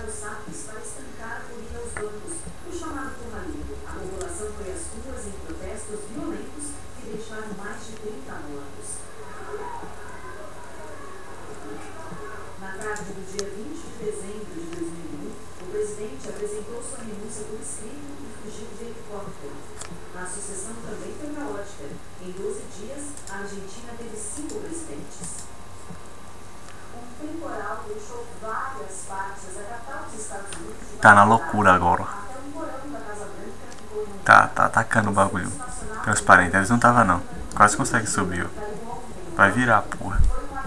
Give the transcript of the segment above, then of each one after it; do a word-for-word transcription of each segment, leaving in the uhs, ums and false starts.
os saques para estancar a polia aos bancos, o chamado Torralito. A população foi às ruas em protestos violentos que deixaram mais de trinta mortos. Na tarde do dia vinte de dezembro de dois mil e um, o presidente apresentou sua renúncia por escrito e fugiu de helicóptero. A sucessão também foi caótica. Em doze dias, a Argentina teve cinco presidentes. Um temporal deixou várias partes da capital dos Estados Unidos. Tá na loucura agora. Tá, tá atacando o bagulho. Transparente, eles não tava não. Quase consegue subir, ó. Vai virar, porra.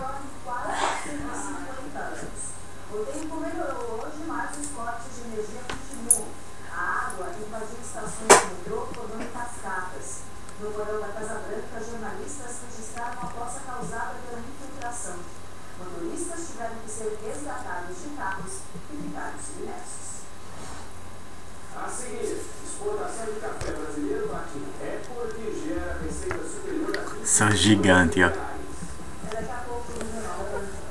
O tempo melhorou hoje, mas os cortes de energia continuam. A água invadiu estações de metrô, formando cascatas. No porão da Casa Branca, jornalistas registraram a poça causada pela infiltração. Motoristas tiveram que ser resgatados de carros e ficaram submersos. A seguir, exportação de café brasileiro bate recorde e gera receita superior a vinte. São gigante, ó. Daqui a pouco, no jornal.